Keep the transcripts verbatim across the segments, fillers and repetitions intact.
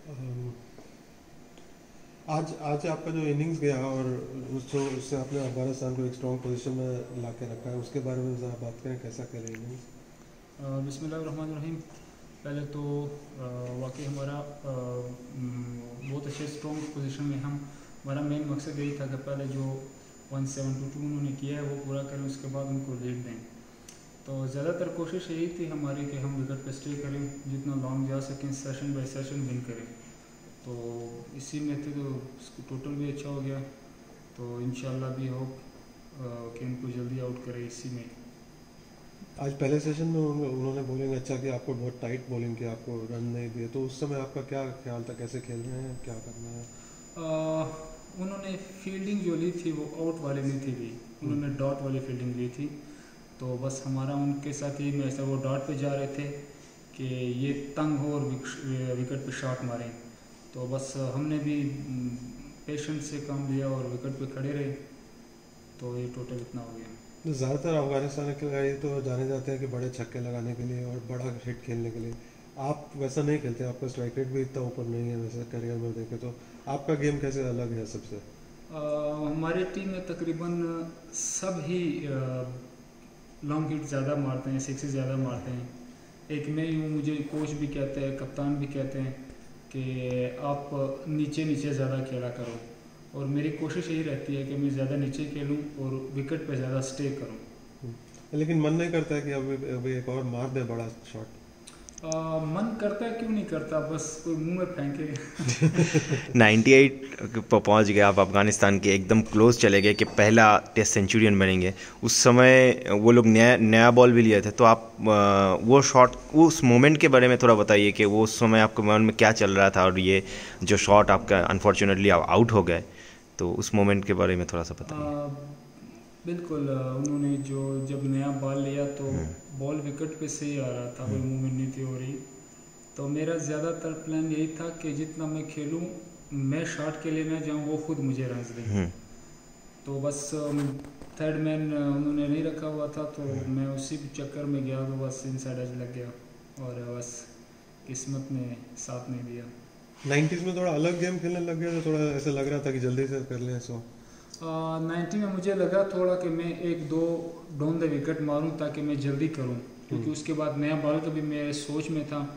अम, आज आज आपका जो इनिंग्स गया और उसको उससे आपने अफगानिस्तान को एक स्ट्रॉन्ग पोजीशन में ला के रखा है, उसके बारे में ज़रा बात करें, कैसा खेले इनिंग्स? बिस्मिल्लाहिर्रहमानिर्रहीम। पहले तो वाकई हमारा अ, म, बहुत अच्छे स्ट्रॉन्ग पोजीशन में हम हमारा मेन मकसद यही था कि पहले जो वन सेवन टू टू उन्होंने किया है वो पूरा करें, उसके बाद उनको लीड दें। तो ज़्यादातर कोशिश यही थी हमारी कि हम विकेट पे स्टे करें, जितना लॉन्ग जा सकें, सेशन बाय सेशन विन करें। तो इसी में थे, तो टोटल भी अच्छा हो गया। तो इंशाल्लाह भी होप कि उनको जल्दी आउट करें इसी में। आज पहले सेशन में उन्होंने उन्होंने बॉलिंग अच्छा किया, आपको बहुत टाइट बॉलिंग किया, आपको रन नहीं दिए, तो उस समय आपका क्या ख्याल था, कैसे खेल रहे हैं, क्या करना है? आ, उन्होंने फील्डिंग जो ली थी वो आउट वाले नहीं थी ली, उन्होंने डॉट वाली फील्डिंग ली थी। तो बस हमारा उनके साथ ही मैच था, वो डॉट पे जा रहे थे कि ये तंग हो और विकेट पे शॉट मारें। तो बस हमने भी पेशेंस से काम लिया और विकेट पे खड़े रहे। तो ये टोटल इतना हो गया। तो ज़्यादातर अफगानिस्तान के खिलाड़ी तो जाने जाते हैं कि बड़े छक्के लगाने के लिए और बड़ा हिट खेलने के लिए। आप वैसा नहीं खेलते, आपका स्ट्राइक रेट भी इतना ऊपर नहीं है वैसे करियर में देखें तो। आपका गेम कैसे अलग है सबसे? आ, हमारी टीम में तकरीबन सब ही लॉन्ग हिट ज़्यादा मारते हैं, सिक्स ज़्यादा मारते हैं। एक मैं ही हूँ, मुझे कोच भी कहते हैं, कप्तान भी कहते हैं कि आप नीचे नीचे ज़्यादा खेला करो, और मेरी कोशिश यही रहती है कि मैं ज़्यादा नीचे खेलूं और विकेट पे ज़्यादा स्टे करूं। लेकिन मन नहीं करता है कि अभी अभी एक और मार दे बड़ा शॉट? आ, मन करता है, क्यों नहीं करता, बस कोई मुंह में फेंके। अट्ठानवे पर पहुंच गए आप, अफगानिस्तान के एकदम क्लोज चले गए कि पहला टेस्ट सेंचुरियन बनेंगे। उस समय वो लोग नया नया बॉल भी लिए थे, तो आप वो शॉट, उस मोमेंट के बारे में थोड़ा बताइए कि वो उस समय आपके मन में क्या चल रहा था, और ये जो शॉट आपका अनफॉर्चुनेटली आप आउट हो गए, तो उस मोमेंट के बारे में थोड़ा सा बताइए। बिल्कुल, उन्होंने जो जब नया बॉल लिया तो बॉल विकेट पे से ही आ रहा था, कोई मूवमेंट नहीं थी हो रही। तो मेरा ज़्यादातर प्लान यही था कि जितना मैं खेलूं, मैं शॉट के लिए ना जाऊं, वो खुद मुझे रन दें। तो बस थर्ड मैन उन्होंने नहीं रखा हुआ था, तो मैं उसी चक्कर में गया, तो बस इनसाइड एज लग गया और बस किस्मत ने साथ नहीं दिया। नाइन्टीज़ में थोड़ा अलग गेम खेलने लग गया, तो थोड़ा ऐसा लग रहा था कि जल्दी से कर लें सो। नाइन्टी में मुझे लगा थोड़ा कि मैं एक दो डाउन द विकेट मारूं ताकि मैं जल्दी करूं, क्योंकि उसके बाद नया बॉल का भी मेरे सोच में था।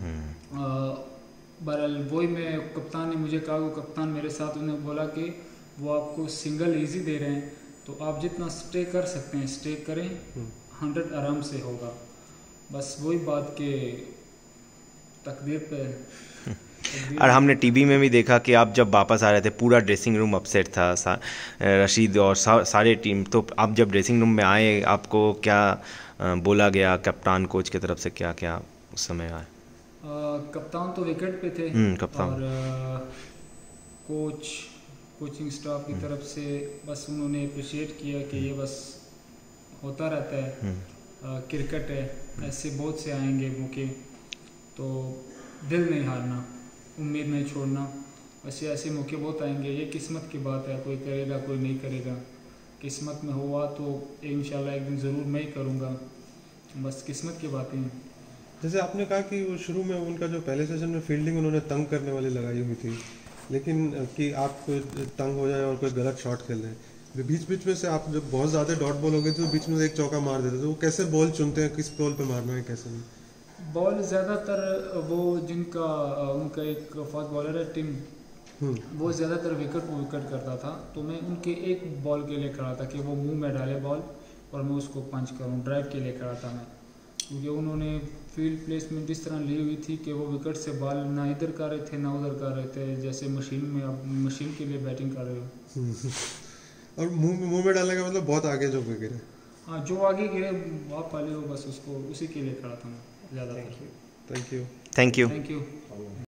बहरहाल वही मैं, कप्तान ने मुझे कहा, वो कप्तान मेरे साथ, उन्हें बोला कि वो आपको सिंगल इजी दे रहे हैं, तो आप जितना स्टे कर सकते हैं स्टे करें, हंड्रेड आराम से होगा। बस वही बात के तकदीर पे। और हमने टीवी में भी देखा कि आप जब वापस आ रहे थे पूरा ड्रेसिंग रूम अपसेट था, सा, रशीद और सा, सारे टीम। तो आप जब ड्रेसिंग रूम में आए, आपको क्या बोला गया कप्तान कोच की तरफ से, क्या क्या उस समय आए? कप्तान तो विकेट पे थे, कप्तान और आ, कोच कोचिंग स्टाफ की तरफ से बस उन्होंने अप्रिशिएट किया कि ये बस होता रहता है, आ, क्रिकेट है, ऐसे बहुत से आएंगे मौके, तो दिल नहीं हारना, उम्मीद नहीं छोड़ना। ऐसे ऐसे मौके बहुत आएंगे, ये किस्मत की बात है, कोई करेगा कोई नहीं करेगा। किस्मत में हुआ तो इंशाल्लाह एक दिन ज़रूर मैं ही करूँगा, बस किस्मत की बातें हैं। जैसे आपने कहा कि वो शुरू में उनका जो पहले सेशन में फील्डिंग उन्होंने तंग करने वाली लगाई हुई थी, लेकिन कि आप कोई तंग हो जाए और कोई गलत शॉट खेल रहे, बीच बीच में से आप जब बहुत ज़्यादा डॉट बॉल हो गई तो बीच में से एक चौका मार देते, तो वो कैसे बॉल चुनते हैं, किस बॉल पे मारना है, कैसे नहीं? बॉल ज़्यादातर वो जिनका उनका एक फास्ट बॉलर है टीम, वो ज़्यादातर विकेट को विकेट करता था, तो मैं उनके एक बॉल के लिए खड़ा था कि वो मुंह में डाले बॉल और मैं उसको पंच करूं, ड्राइव के लिए खड़ा था मैं, क्योंकि उन्होंने फील्ड प्लेसमेंट इस तरह ली हुई थी कि वो विकेट से बॉल ना इधर कर रहे थे ना उधर कर रहे थे, जैसे मशीन में आप मशीन के लिए बैटिंग कर रहे हो। और मुंह मुंह में डालने का मतलब बहुत आगे जो गिरे? हाँ, जो आगे गिरे आप पाले हो, बस उसको उसी के लिए खड़ा था मैं ज़्यादा। Thank you thank you thank you.